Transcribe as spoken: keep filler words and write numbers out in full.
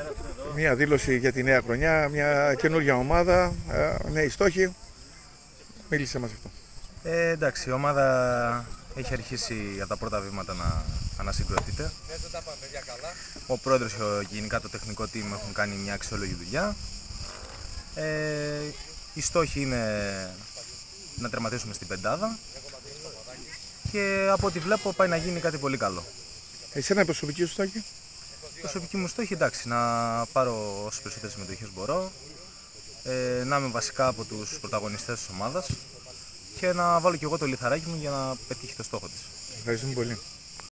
Μια δήλωση για τη νέα χρονιά, μια καινούργια ομάδα, νέοι στόχοι. Μίλησε μας αυτό. Ε, εντάξει, η ομάδα έχει αρχίσει από τα πρώτα βήματα να ανασυγκροτείται. Ο πρόεδρος και γενικά το τεχνικό team έχουν κάνει μια αξιόλογη δουλειά. Ε, οι στόχοι είναι να τερματίσουμε στην πεντάδα και από ό,τι βλέπω πάει να γίνει κάτι πολύ καλό. Εσένα η προσωπική σου στόχη? Η προσωπική μου στόχη, εντάξει, να πάρω όσες περισσότερες συμμετοχές μπορώ, ε, να είμαι βασικά από τους πρωταγωνιστές της ομάδας και να βάλω και εγώ το λιθαράκι μου για να πετύχει το στόχο της. Ευχαριστούμε πολύ.